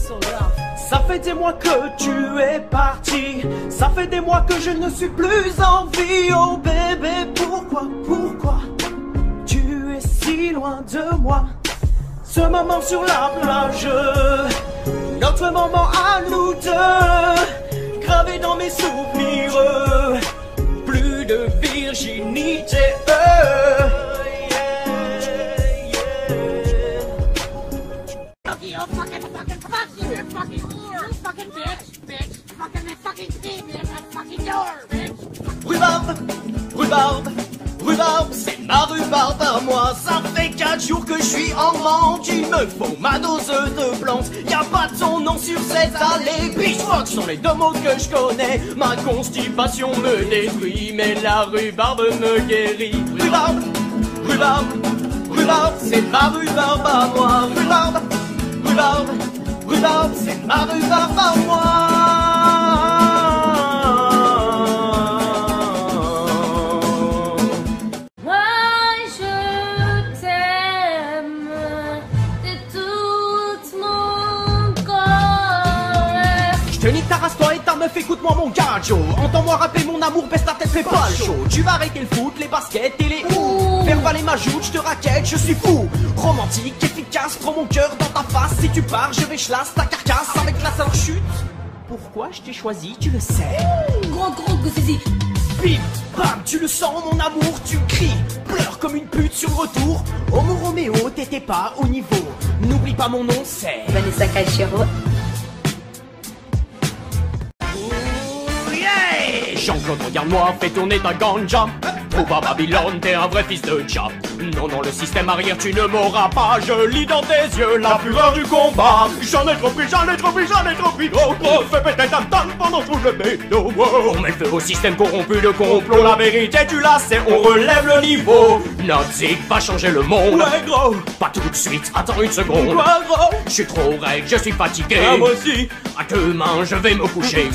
Ça fait des mois que tu es parti, ça fait des mois que je ne suis plus en vie. Oh bébé, pourquoi tu es si loin de moi? Ce moment sur la plage, notre moment à nous deux, gravé dans mes souvenirs, plus de virginité. Rhubarbe, c'est ma rhubarbe à moi. Ça fait 4 jours que je suis en manque. Il me faut ma dose de plantes. Y'a pas ton nom sur cette allée. Pitchfork sont les 2 mots que je connais. Ma constipation me détruit, mais la rhubarbe me guérit. Rhubarbe, c'est ma rhubarbe à moi. Rhubarbe, c'est ma rhubarbe à moi. Je nique ta race, toi et ta meuf, écoute-moi mon gajo. Entends-moi rappeler mon amour, baisse ta tête, fais pas le show. Tu vas arrêter le foot, les baskets et les faire valer ma joute, je te raquette, je suis fou. Romantique, efficace, prends mon cœur dans ta face. Si tu pars, je vais chlasse ta carcasse avec la alors chute. Pourquoi je t'ai choisi, tu le sais. Gros zizi. Bim, bam, tu le sens mon amour, tu cries. Pleure comme une pute sur le retour. Oh mon Roméo, t'étais pas au niveau. N'oublie pas mon nom, c'est Vanessa Calchero. Jean-Claude, regarde-moi, fais tourner ta ganja. Trouve à Babylone, t'es un vrai fils de Jah. Non, le système arrière, tu ne m'auras pas. Je lis dans tes yeux la fureur du combat. J'en ai trop pris. Oh, fais péter ta table pendant tout le bédo. On met le feu au système corrompu, le complot. La vérité, tu la sais, on relève le niveau. Notre zig va changer le monde. Ouais, gros. Pas tout de suite, attends une seconde. Ouais, gros. Je suis trop raide, je suis fatigué. Ah, moi aussi. À demain, je vais me coucher.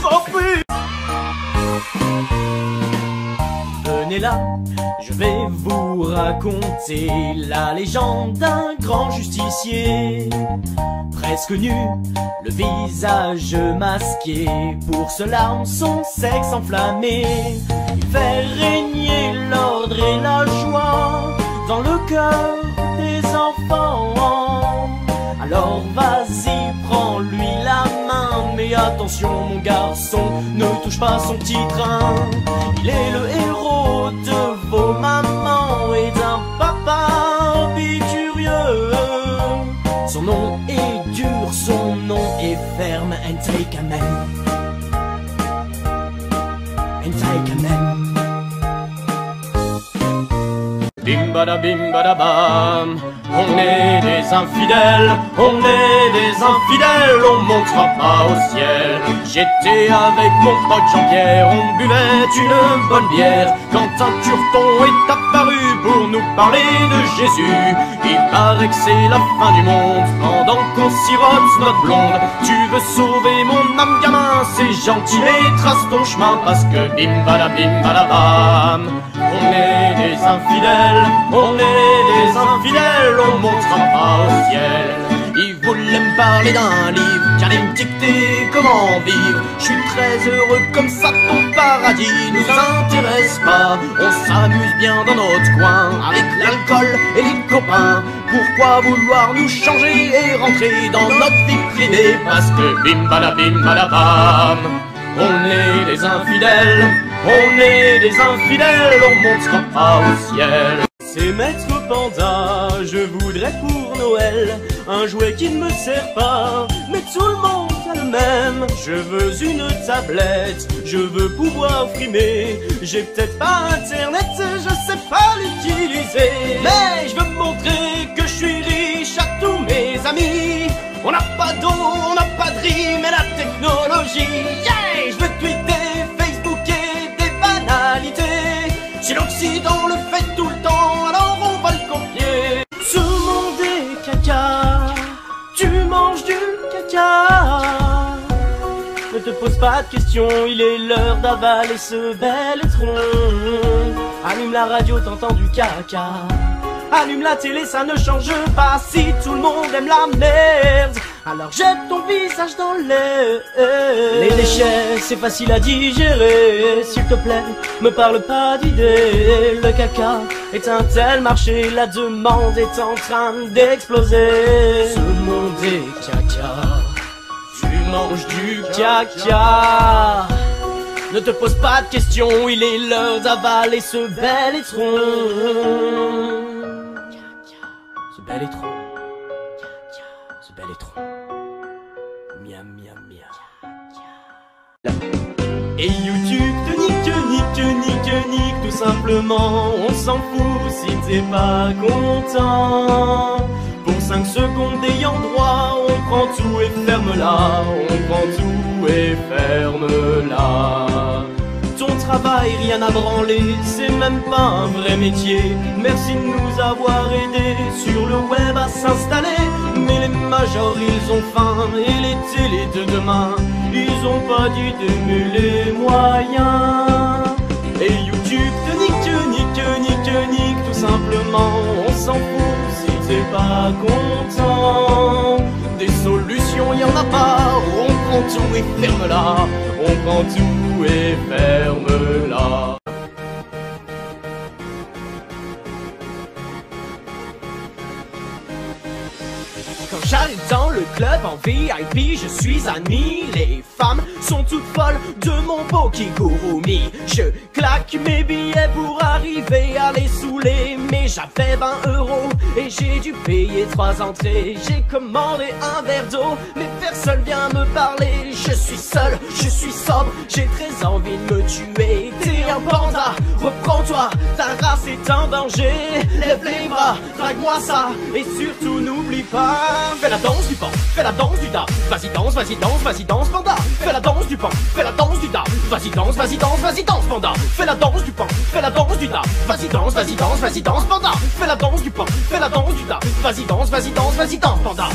Venez là, je vais vous raconter la légende d'un grand justicier. Presque nu, le visage masqué, pour cela son sexe enflammé. Il fait régner l'ordre et la joie dans le cœur des enfants. Alors vas-y, prends-lui la main, mais attention mon garçon, ne touche pas son petit train. Il est le héros de vos mamans et d'un papa biturieux. Son nom est dur, son nom est ferme, and take a man. And take a man. Bim bada bam, on est des infidèles, on montera pas au ciel. J'étais avec mon pote Jean-Pierre, on buvait une bonne bière, quand un turton est apparu pour nous parler de Jésus. Il paraît que c'est la fin du monde, pendant qu'on sirote notre blonde. Tu veux sauver mon âme gamin, c'est gentil, mais trace ton chemin, parce que bim bada bam, on est des infidèles, on montera pas au ciel. Il voulait me parler d'un livre, qui allait me dicter comment vivre. Je suis très heureux comme ça, ton paradis nous intéresse pas. On s'amuse bien dans notre coin, avec l'alcool et les copains. Pourquoi vouloir nous changer et rentrer dans notre vie privée? Parce que bim bada bam, on est des infidèles, on montera pas au ciel. C'est Maître Panda, je voudrais pour Noël un jouet qui ne me sert pas, mais tout le monde a le même. Je veux une tablette, je veux pouvoir frimer. J'ai peut-être pas internet, je sais pas l'utiliser, mais je veux montrer que je suis riche à tous mes amis. On n'a pas d'eau, on n'a pas de riz, mais la technologie, yeah! Je veux tweeter, Facebooker des banalités. Si l'Occident le fait tout le temps, alors on va le copier. Tout le monde est caca, tu manges du caca. Ne te pose pas de questions, il est l'heure d'avaler ce bel étron. Allume la radio, t'entends du caca. Allume la télé, ça ne change pas. Si tout le monde aime la merde, Alors jette ton visage dans l'air. Les déchets, c'est facile à digérer. S'il te plaît, me parle pas d'idées. Le caca est un tel marché, la demande est en train d'exploser. Ce monde est caca, tu manges du caca. Ne te pose pas de questions, il est l'heure d'avaler ce bel étron. Ce bel étron. Ce bel étron. Miam miam miam. Et YouTube te nique, tout simplement. On s'en fout si t'es pas content. Pour 5 secondes ayant droit, on prend tout et ferme-la. On prend tout et ferme-la. Ton travail, rien à branler, c'est même pas un vrai métier. Merci de nous avoir aidés sur le web à s'installer. Mais les majors, ils ont faim, et les télés de demain, ils ont pas d'idée mais les moyens. Et YouTube te nique, tout simplement. On s'en fout si t'es pas content. Des solutions, y en a pas. On prend tout et ferme-la. On prend tout et ferme-la. Quand j'arrive dans le club en VIP, je suis admis. Les femmes sont toutes folles de mon beau Kigurumi. Je claque mes billets pour arriver à les saouler. Mais j'avais 20 € et j'ai dû payer 3 entrées. J'ai commandé un verre d'eau, mais personne vient me parler. Je suis seul, je suis sobre, j'ai très envie de me tuer. T'es un panda, reprends-toi, ta race est en danger. Lève les bras, drague-moi ça, et surtout n'oublie pas. Fais la danse du pan, fais la danse du da. Vas-y danse, vas-y danse, vas-y danse panda. Fais la danse du pan, fais la danse du da. Vas-y danse, vas-y danse, vas-y danse panda. Fais la danse du pan, fais la danse du da. Vas-y danse, vas-y danse, vas-y danse panda. Fais la danse du pan, fais la danse du da. Vas-y danse, vas-y danse, vas-y danse panda.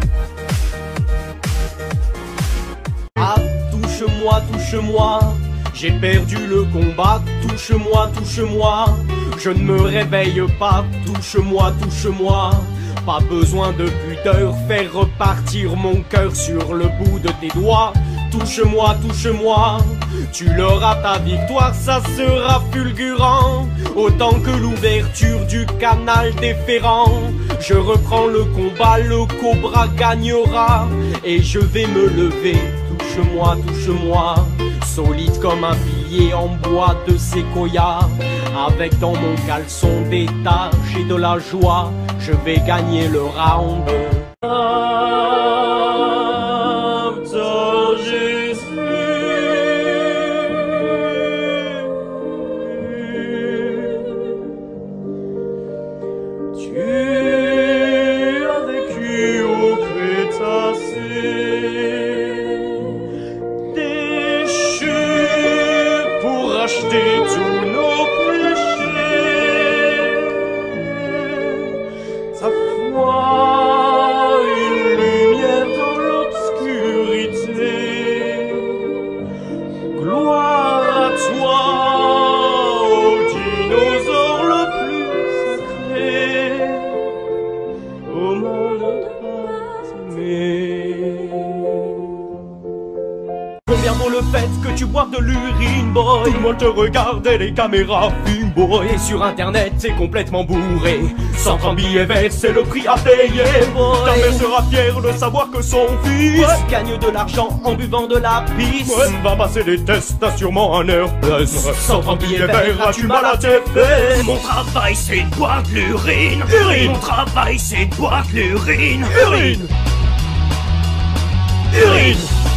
Ah, touche-moi, touche-moi. J'ai perdu le combat, touche-moi, touche-moi. Je ne me réveille pas, touche-moi, touche-moi. Pas besoin de pudeur, faire repartir mon cœur sur le bout de tes doigts. Touche-moi, touche-moi, tu l'auras ta victoire, ça sera fulgurant. Autant que l'ouverture du canal déférent. Je reprends le combat, le cobra gagnera. Et je vais me lever, touche-moi, touche-moi. Solide comme un pilier en bois de séquoia. Avec dans mon caleçon des taches et de la joie. Je vais gagner le round. Tous nos péchés, sa foi, une lumière dans l'obscurité. Gloire à toi, ô dinosaure le plus sacré, ô mon enfant aimé. Combien vaut le fait que tu boives de l'urine, boy? Tout le monde te regarde et les caméras filment, boy. Et sur internet, c'est complètement bourré. 130 billets verts, c'est le prix à payer, boy. Ta mère sera fière de savoir que son fils gagne de l'argent en buvant de la pisse. Va passer des tests, t'as sûrement un air plus. 130 billets verts, as-tu mal à tes fesses? Mon travail, c'est de boire de l'urine. Mon travail, c'est de boire de l'urine. Urine. Urine.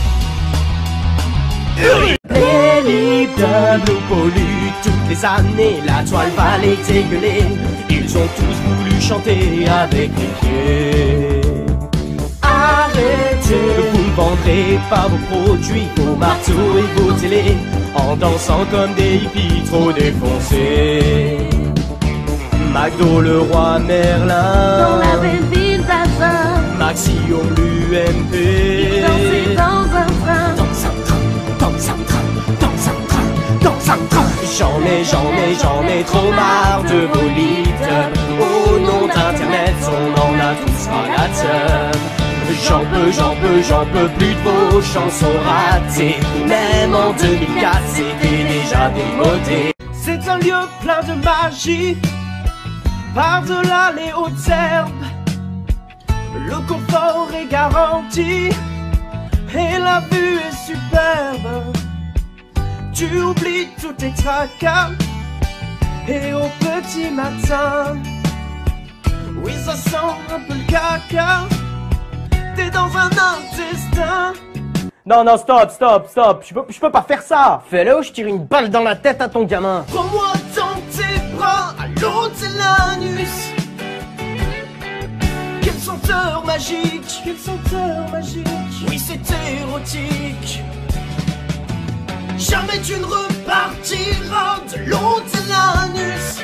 Les double polluent toutes les années, la toile va les dégueuler. Ils ont tous voulu chanter avec les pieds. Arrêtez, vous ne vendrez pas vos produits, vos marteaux et vos télés, en dansant comme des hippies trop défoncés. McDo, le roi Merlin, Dans la belle ville d'Azin, Maxi au l'UMP. ils dansaient dans un train. Dans un train, dans un train, dans un train, dans un train. J'en ai trop marre de vos leaders. Au nom d'internet, on en a tous ras la teub. j'en peux plus de vos chansons ratées. Même en 2004, c'était déjà démodé. C'est un lieu plein de magie, par-delà les hautes herbes. Le confort est garanti et la vue est superbe. Tu oublies tous tes tracas et au petit matin, oui ça sent un peu le caca. T'es dans un intestin. Non, stop. Je peux pas faire ça. Fais-le ou je tire une balle dans la tête à ton gamin. Prends-moi dans tes bras, à l'autre c'est l'anus. Quelle senteur magique, oui c'est érotique. Jamais tu ne repartiras de l'autre c'est l'anus.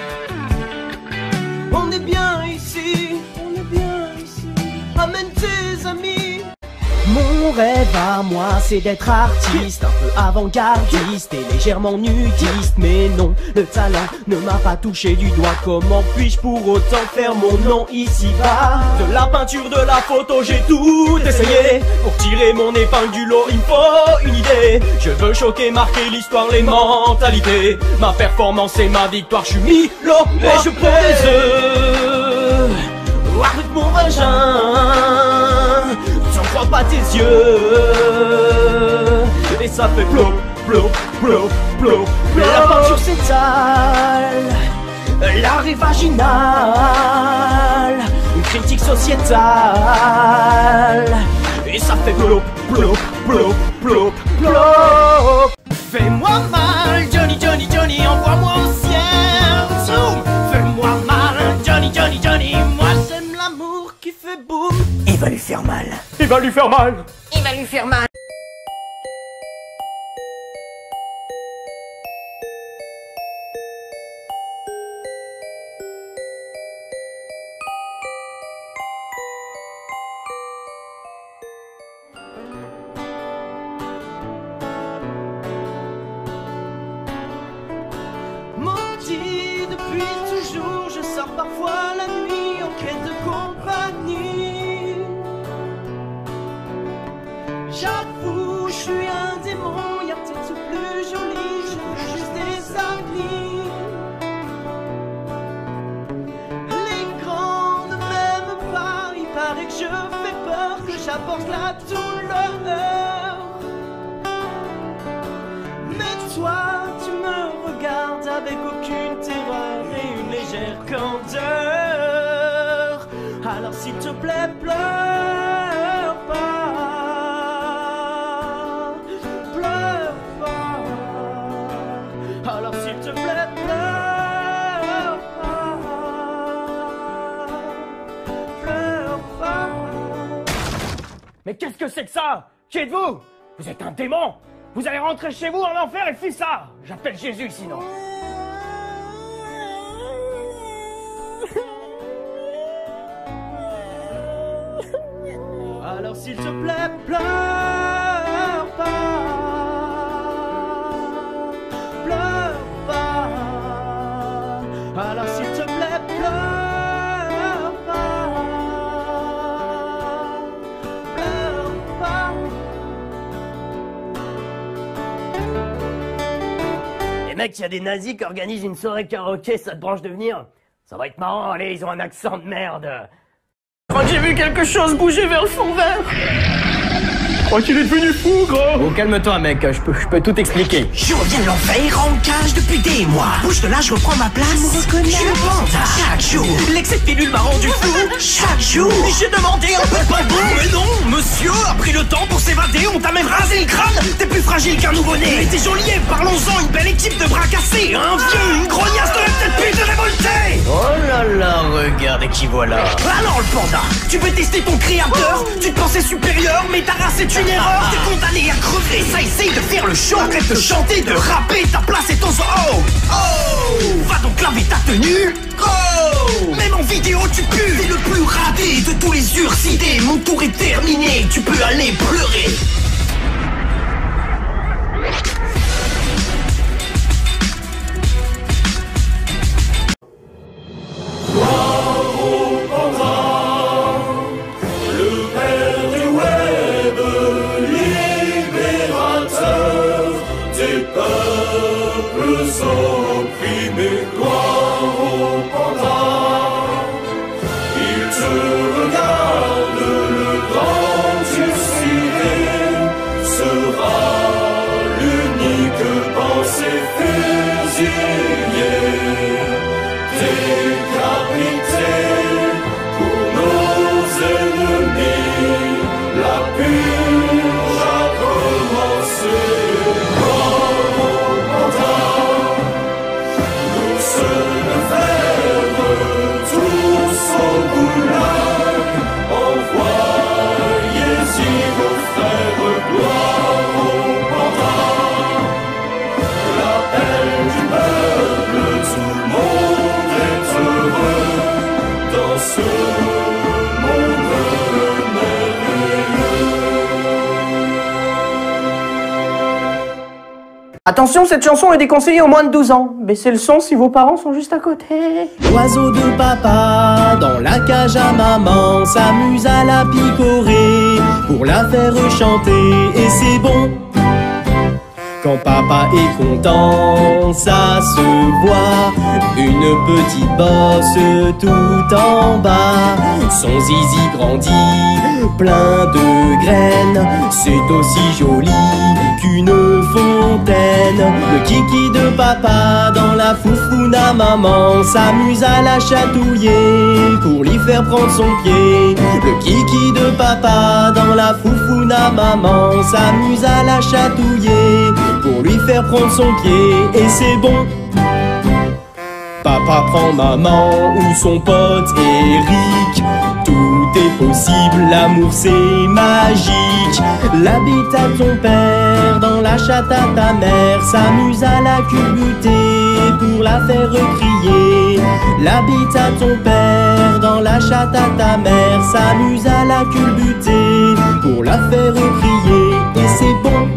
On est bien ici, amène tes amis. Mon rêve à moi c'est d'être artiste, un peu avant-gardiste et légèrement nudiste. Mais non, le talent ne m'a pas touché du doigt. Comment puis-je pour autant faire mon nom ici-bas? De la peinture, de la photo, j'ai tout essayé. Pour tirer mon épingle du lot, il me faut une idée. Je veux choquer, marquer l'histoire, les mentalités. Ma performance et ma victoire, je suis Milo. Et je prends des œufs avec mon vagin. J'en crois pas tes yeux. Et ça fait plop, plop, plop, plop, plop. La peinture s'étale, l'arrêt vaginal, une critique sociétale. Et ça fait plop, plop, plop, plop, plop. Fais-moi mal, Johnny, Johnny, Johnny, envoie-moi au ciel. Zoom. Fais-moi mal, Johnny, Johnny, Johnny, moi j'aime l'amour qui fait boum. Il va lui faire mal. Il va lui faire mal. Il va lui faire mal. Maudit depuis toujours, je sors parfois la nuit en quête de compagnie. J'avoue, je suis un démon, y'a peut-être plus joli, je veux juste des amis. Les grands ne m'aiment pas, il paraît que je fais peur, que j'apporte la douleur. Mais toi, tu me regardes avec aucune terreur et une légère candeur. Alors s'il te plaît, pleure pas. Pleure pas. Alors s'il te plaît, pleure pas. Pleure pas. Mais qu'est-ce que c'est que ça? Qui êtes-vous? Vous êtes un démon. Vous allez rentrer chez vous en enfer et fais ça. J'appelle Jésus sinon. Alors s'il te plaît, pleure pas. Pleure pas. Alors s'il te plaît, pleure pas. Pleure pas. Les mecs, il y a des nazis qui organisent une soirée karaoké, ça te branche de venir? Ça va être marrant, allez, ils ont un accent de merde. Je crois que j'ai vu quelque chose bouger vers le fond vert. Je crois qu'il est devenu fou, gros. Oh, calme-toi, mec, je peux tout expliquer. Je reviens de l'enfer en cage depuis des mois. Bouge de là, je reprends ma place. Je me panda chaque jour. L'excès de pilule m'a rendu fou chaque jour. J'ai demandé un peu de pardon, mais non, monsieur a pris le temps pour s'évader. On t'a même rasé le crâne. T'es plus fragile qu'un nouveau-né. Mais t'es joli, et parlons-en, une belle équipe de bras cassés. Un vieux, une grognasse de la tête pute révoltée. Oh là là, regarde qui voilà. Alors le panda, tu veux tester ton créateur. Tu te pensais supérieur, mais ta race est une erreur. T'es condamné à crever, ça essaye de faire le show. Arrête de chanter, de rapper, ta place est ton zoo. Oh, va donc laver ta tenue. Oh, même en vidéo tu pues. T'es le plus raté de tous les ursidés. Mon tour est terminé, tu peux aller pleurer. Le père se regarde, le grand suicidé sera l'unique pensée fusillée. Décapité pour nos ennemis, la purge a commencé. Envoyez-y vos frères, gloire au panda. L'appel du peuple, tout le monde est heureux dans ce monde merveilleux. Attention, cette chanson est déconseillée aux moins de 12 ans. Baissez le son si vos parents sont juste à côté. L'oiseau de papa, dans la cage à maman, s'amuse à la picorer pour la faire chanter, et c'est bon. Quand papa est content, ça se voit, une petite bosse tout en bas. Son zizi grandit, plein de graines, c'est aussi joli qu'une fontaine. Le kiki de papa dans la foufoune à maman s'amuse à la chatouiller pour lui faire prendre son pied. Le kiki de papa dans la foufoune à maman s'amuse à la chatouiller pour lui faire prendre son pied, et c'est bon. Papa prend maman ou son pote Eric, tout est possible, l'amour c'est magique. La bite à ton père dans la chatte à ta mère s'amuse à la culbuter pour la faire crier. La bite à ton père dans la chatte à ta mère s'amuse à la culbuter pour la faire crier, et c'est bon.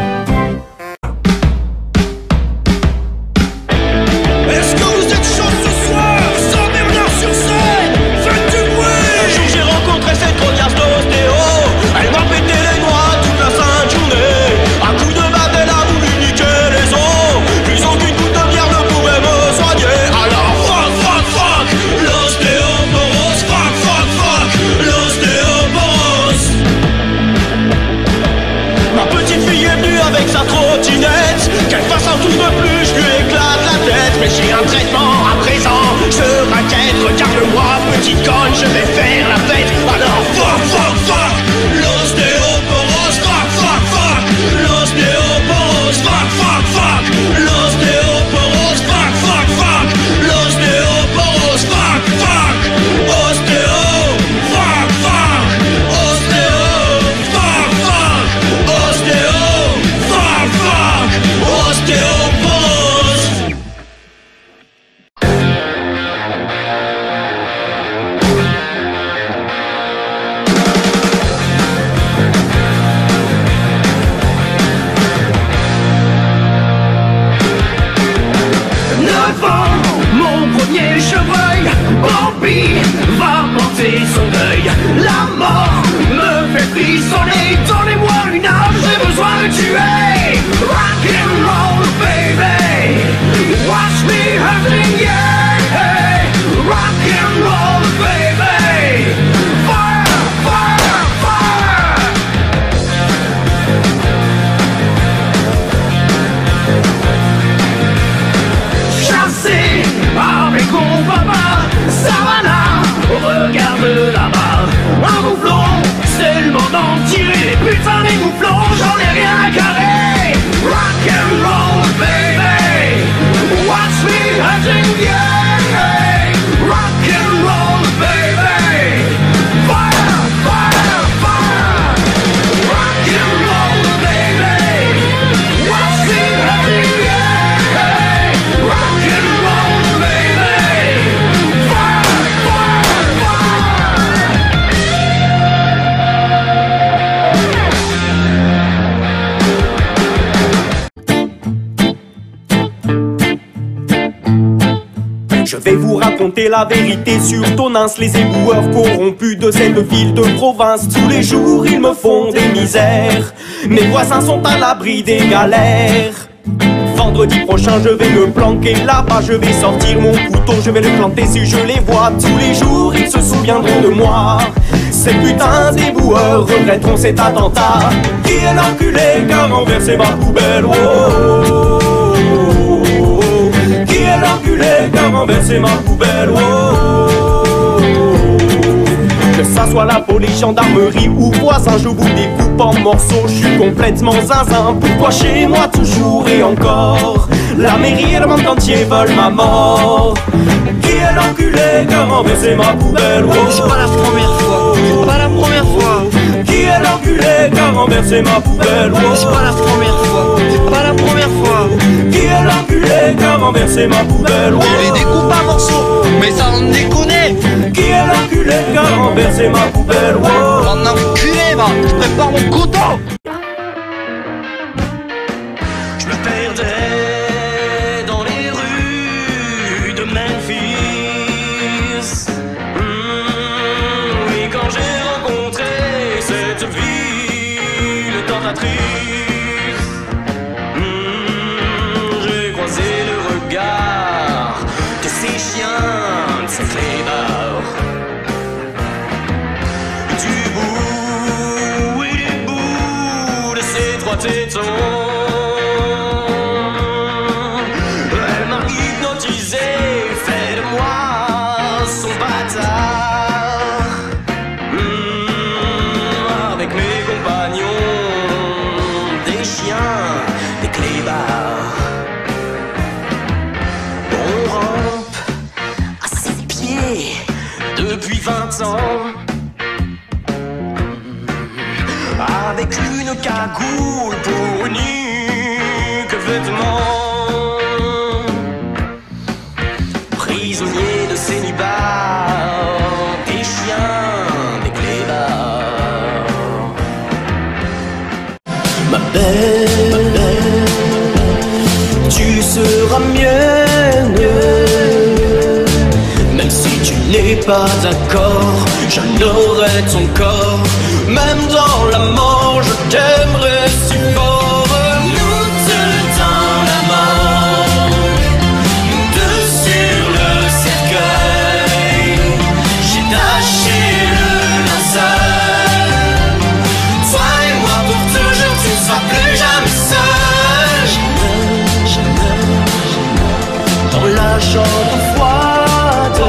Qu'elle fasse un tour de plus, je lui éclate la tête. Mais j'ai un traitement à présent, je raquette. Regarde-moi, petite conne, je vais faire la fête. Alors fuck, fuck, fuck, l'ostéoporose, fuck, fuck, fuck, l'ostéoporose, fuck, fuck, fuck, l'ostéoporose, fuck, fuck, fuck, l'ostéoporose, fuck, fuck, ostéo, fuck, fuck, ostéo, fuck, fuck, ostéo, fuck, fuck, ostéoporose. Mon premier chevreuil, Bambi, va porter son deuil. La mort me fait frissonner. Donnez-moi une arme, j'ai besoin de tuer. Rock and roll, baby, watch me hurting, yeah. Rock and roll, baby, fire, fire, fire. Chassé avec mon papa, Savannah, regarde là-bas. Un mouflon, c'est le moment de tirer les putains des mouflons, j'en ai rien à carrer. Rock and roll, baby, watch me hurting, yeah. Rock and roll, baby, fire, fire, fire. Rock and roll, baby, watch me hurting, yeah. Rock and roll, baby, fire, fire, Je vais vous raconter la vérité sur Tonins, les éboueurs corrompus de cette ville de province. Tous les jours ils me font des misères, mes voisins sont à l'abri des galères. vendredi prochain je vais me planquer là-bas. Je vais sortir mon couteau, je vais le planter. Si je les vois tous les jours, ils se souviendront de moi. Ces putains d'éboueurs regretteront cet attentat. Qui est l'enculé qui a renversé ma poubelle? Oh, oh, oh, oh. Qui est l'enculé qui a renversé ma poubelle? Oh, oh, oh. Que ça soit la police, gendarmerie ou voisin, je vous découpe en morceaux, je suis complètement zinzin. Pourquoi chez moi toujours et encore la mairie et le monde entier veulent ma mort? Qui est l'enculé qui a renversé ma poubelle? Oh, C'est pas la première fois, c'est pas la première fois. qui est l'enculé qui a renversé ma poubelle? Oh, C'est pas la première fois, c'est pas la première fois. qui est l'enculé qui a renversé ma poubelle? Oh, Je les découpe en morceaux, mais ça en déconne. qui est l'enculé qui a renversé ma poubelle? Oh, En enculé, va, je prépare mon couteau. je me perdais dans les rues de Memphis. Oui, quand j'ai rencontré cette ville tentatrice, j'ai croisé le regard de ces chiens, de ces clébards. Du bout, oui, du bout de ces trois tétons, elle m'a hypnotisé, fait de moi son bâtard. Avec mes compagnons, des chiens, des clébards, on rampe à ses pieds depuis 20 ans. Avec une cagoule pour unique vêtement, prisonnier de ces nibards, des chiens, des clébards. Ma belle, tu seras mienne. Même si tu n'es pas d'accord, j'honorerai ton corps. Même dans la mort, je t'aimerai si fort. Nous deux dans la mort, nous deux sur le cercueil. J'ai taché le linceul. Toi et moi pour toujours, tu ne seras plus jamais seul. Dans la chambre froide,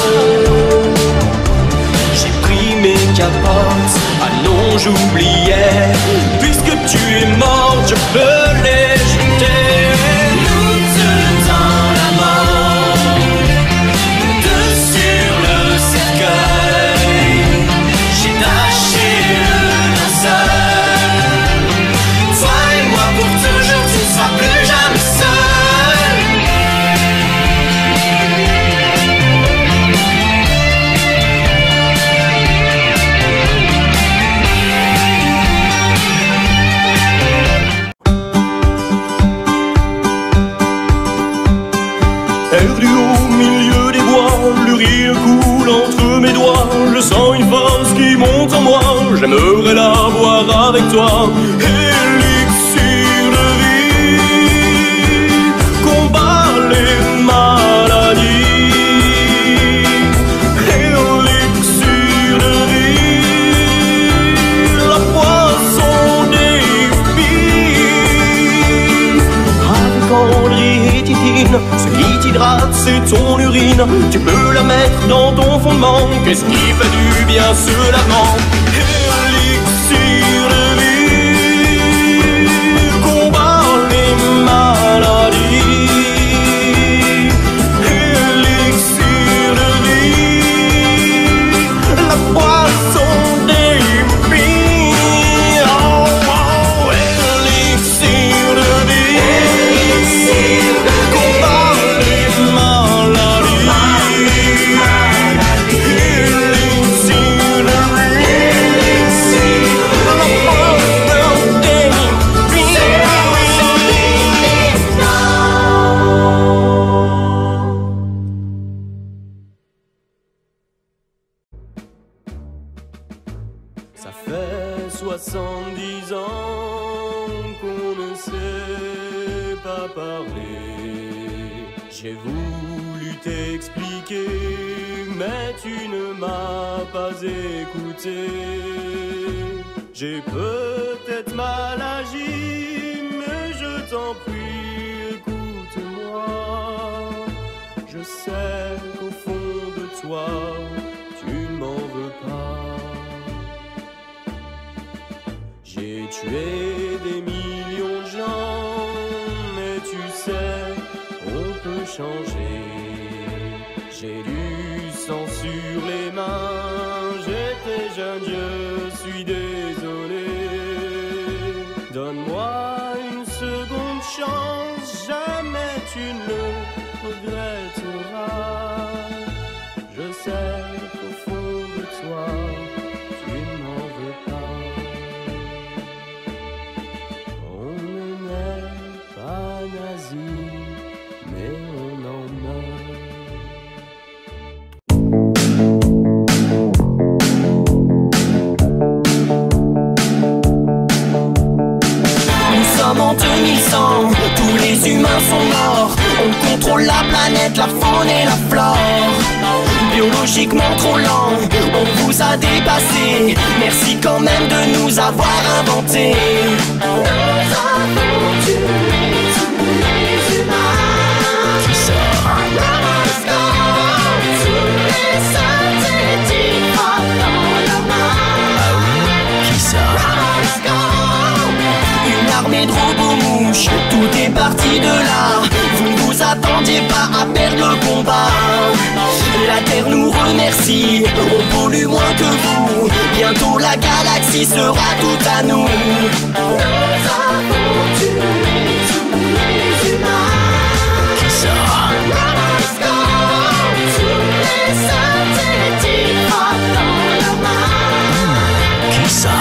j'ai pris mes capotes. Ah non, j'oubliais, puisque tu es morte, je peux les jeter. Nous deux dans la mort, nous deux sur le cercueil. J'ai taché le linceul. Toi et moi pour toujours, tu ne seras plus jamais seul. Perdu au milieu des bois, le rire coule entre mes doigts. Je sens une force qui monte en moi, j'aimerais la voir avec toi. Élixir de vie, combat les maladies. Élixir de vie, la poisson des filles. Avec André et Titine, ce qui t'hydrate c'est ton urine. Tu peux la mettre dans ton fondement. Qu'est-ce qui fait du bien ce lavement? Élixir de vie, combat les maladies. Élixir de vie, la poisson des filles. Oh, oh, élixir de vie, combat les maladies. Élixir de vie, la poisson des filles. Ça fait 70 ans qu'on ne s'est pas parler. J'ai voulu t'expliquer, mais tu ne m'as pas écouté. J'ai peut-être mal agi, mais je t'en prie, écoute-moi. Je sais qu'au fond de toi, tu ne m'en veux pas. J'ai tué des millions de gens, mais tu sais, on peut changer. J'ai du sang sur les mains, j'étais jeune, je suis désolé. Donne-moi une seconde chance, jamais tu ne le regretteras. Je sais qu'au fond de toi, tu ne m'en veux pas. On n'est pas nazi, mais on en a. Nous sommes en 2100, tous les humains sont morts. On contrôle la planète, la faune et la flore. Biologiquement trop lent, on vous a dépassé. Merci quand même de nous avoir inventés. Nous avons tué tous les humains. Qui ça? Tous les synthétiques dans la main. Ah oui? Qui ça? Une armée de robots mouches, tout est parti de là. Vous ne vous attendiez pas à perdre le combat. La Terre nous remercie, on pollue moins que vous. Bientôt la galaxie sera toute à nous. Nous avons tué tous les humains. Qui ça? Tous les synthétiques dans la main. Qui ça?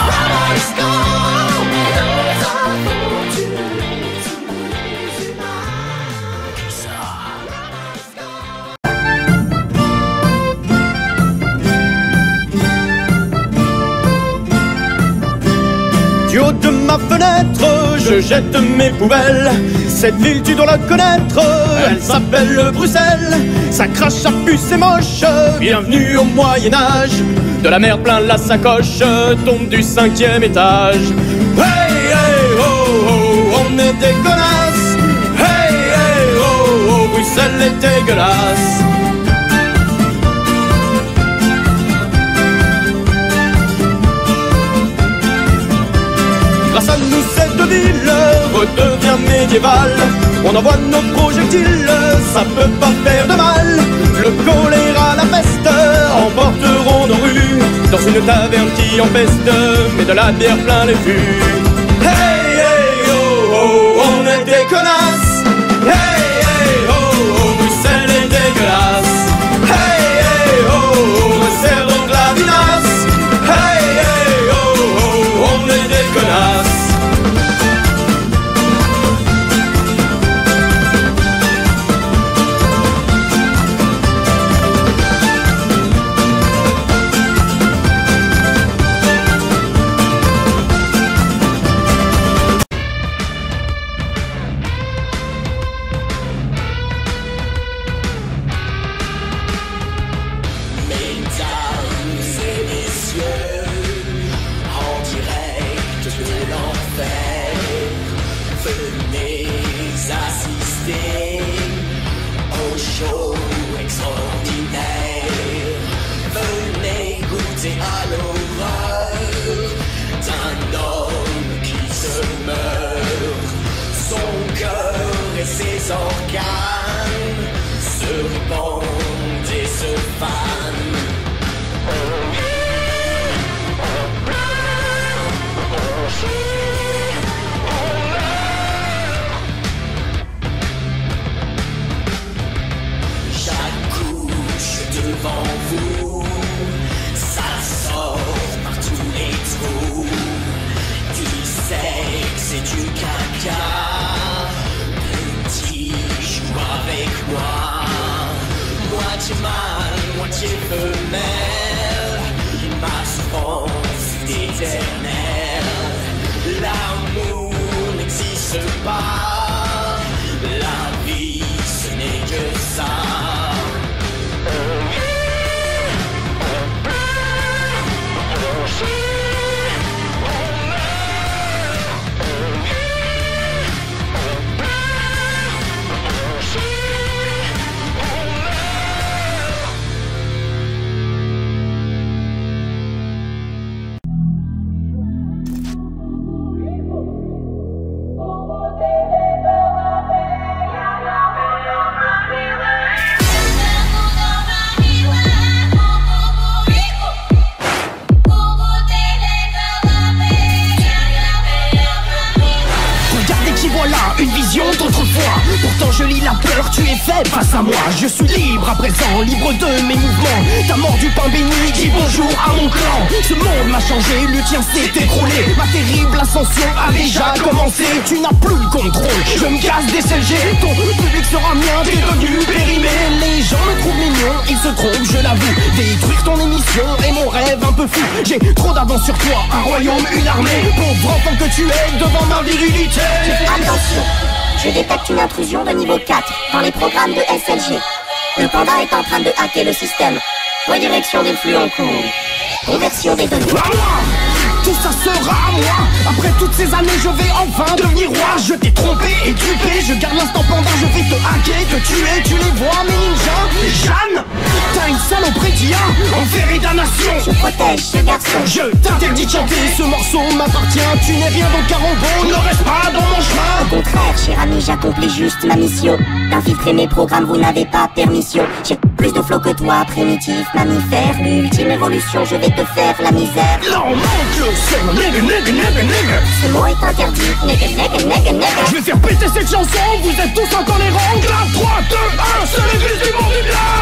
Du haut de ma fenêtre, je jette mes poubelles. Cette ville, tu dois la connaître, elle s'appelle Bruxelles. Ça crache, ça pue, c'est moche. Bienvenue au Moyen-Âge. De la mer plein la sacoche, tombe du 5e étage. Hey, hey, oh, oh, on est des connasses. Hey, hey, oh, oh, Bruxelles est dégueulasse. Grâce à nous, cette ville redevient médiévale. On envoie nos projectiles, ça peut pas faire de mal. Le choléra, la peste emporteront nos rues dans une taverne qui empeste, mais de la bière plein les fûts. Hey, hey, oh, oh, on est des connasses. Hey, hey, oh, oh, Bruxelles est dégueulasse. Hey, hey, oh, oh, on sert donc la vinasse. Hey, hey, oh, oh, on est des connasses. une vision d'autrefois. Pourtant je lis la peur, tu es faible face à moi. Je suis libre à présent, libre de mes mouvements. T'as mordu pain béni, dis bonjour à mon clan. Ce monde m'a changé, le tien s'est écroulé. Ma terrible ascension a déjà commencé. Tu n'as plus le contrôle, je me casse des CLG. Ton public sera mien, t'es devenu périmé. Les gens me trouvent mignon, ils se trompent, je l'avoue. Détruire ton émission est mon rêve un peu fou. J'ai trop d'avance sur toi, un royaume, une armée. Pauvre enfant que tu es devant ma virilité. Attention, je détecte une intrusion de niveau 4 dans les programmes de SLG. Le panda est en train de hacker le système. Redirection des flux en cours. Conversion des données. Tout ça sera à moi. Après toutes ces années je vais enfin devenir roi. Je t'ai trompé et dupé, je garde l'instant panda. Je vais te hacker, te tuer, tu les vois mes ninjas. Jeanne, t'as une saloperie d'IA, enferrée damnation. Je protège ce garçon. Je t'interdis de chanter, ce morceau m'appartient. Tu n'es rien donc Carambo, ne reste pas dans mon chemin. Au contraire, cher ami, j'accomplis juste ma mission. D'infiltrer mes programmes, vous n'avez pas permission. J'ai plus de flow que toi, primitif, mammifère. L'ultime évolution, je vais te faire la misère. Non, manque le son, nègre, nègre, nègre, nègre. Ce mot est interdit, nègre, nègre, nègre, nègre. Je vais faire péter cette chanson, vous êtes tous intolérants. Clap, 3, 2, 1, c'est les vis du monde du bien.